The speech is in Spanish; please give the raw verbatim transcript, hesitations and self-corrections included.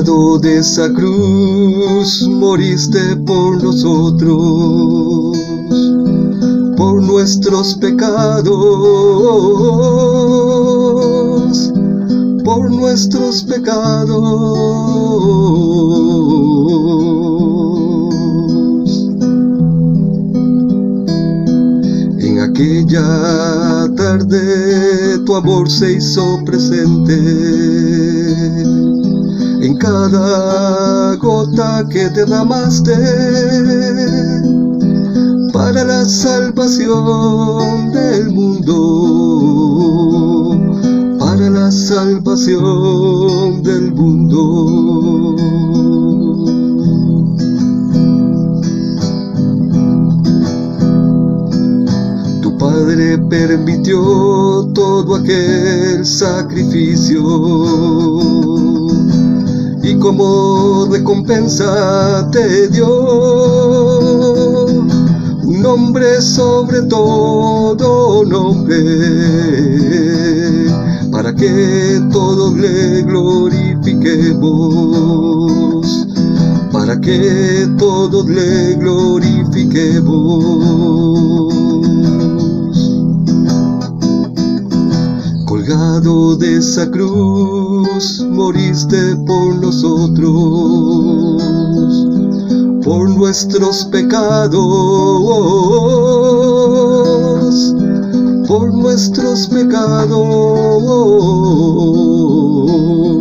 Colgado de esa cruz, moriste por nosotros, por nuestros pecados, por nuestros pecados. En aquella tarde tu amor se hizo presente, en cada gota que derramaste, para la salvación del mundo, para la salvación del mundo. Tu Padre permitió todo aquel sacrificio, y como recompensa te dio un nombre sobre todo nombre, para que todos le glorifiquemos, para que todos le glorifiquemos. Colgado de esa cruz, moriste por nosotros, por nuestros pecados, por nuestros pecados.